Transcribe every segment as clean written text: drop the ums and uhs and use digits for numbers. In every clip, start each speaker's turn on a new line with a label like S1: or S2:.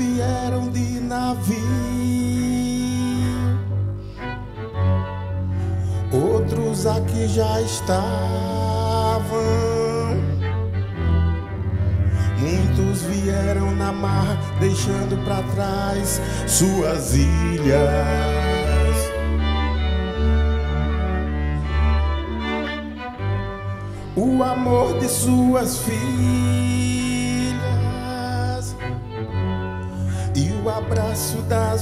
S1: vieram de navio, outros aqui já estavam. Muitos vieram na mar, deixando pra trás suas ilhas. O amor de suas filhas e o abraço das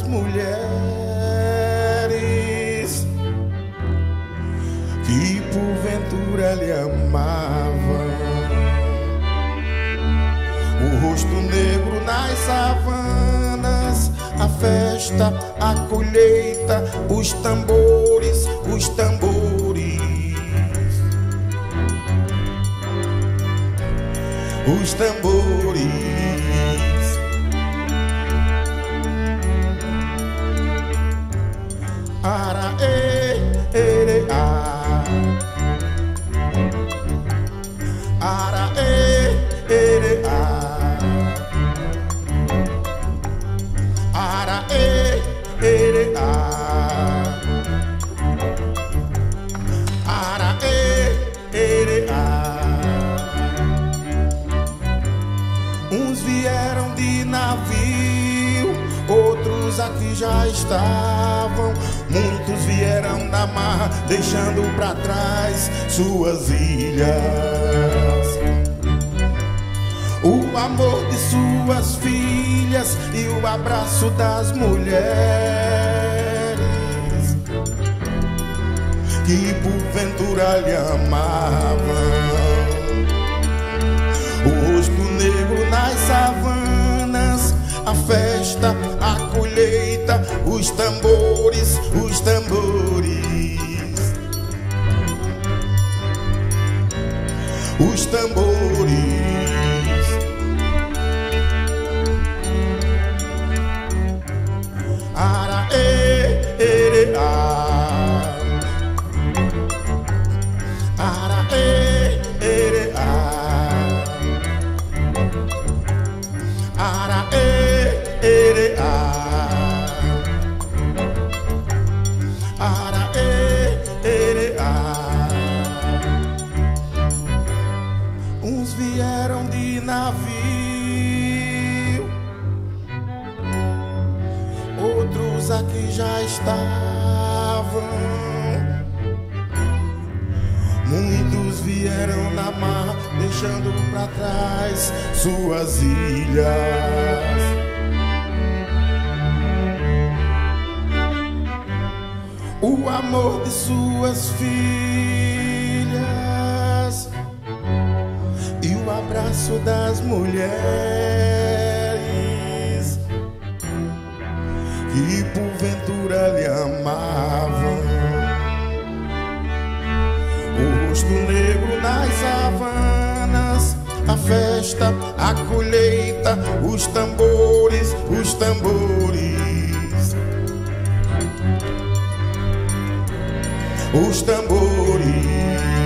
S1: mulheres que porventura lhe amavam. O rosto negro nas savanas, a festa, a colheita, os tambores, os tambores, os tambores. Ara ere a, ara ere a, ara ere a, ara ere a. Uns vieram de navio, outros aqui já estavam. Muitos vieram da mar, deixando pra trás suas ilhas. O amor de suas filhas e o abraço das mulheres que porventura lhe amavam. O rosto negro nas savanas, a festa, a colheita, os tambores, os tambores, os tambores. Ara ere a, ara ere a, ara ere a, ara ere a. Uns vieram de navio, outros aqui já estavam. Muitos vieram na mar, deixando pra trás suas ilhas. O amor de suas filhas e o abraço das mulheres que porventura lhe amavam. O rosto negro nas savanas, a festa, a colheita, os tambores, os tambores, os tambores.